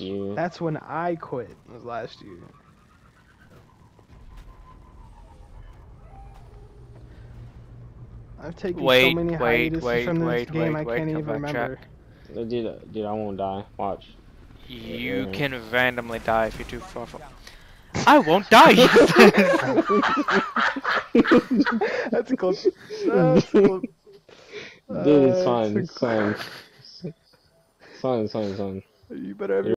year. That's when I quit. It was last year. I've taken so many hiatuses from this game I can't even remember. Dude, I won't die. Watch. You can randomly die if you're too far from. I won't die. That's cool. That's cool. Dude, it's fine. It's fine. It's fine. It's fine. It's fine. You better have your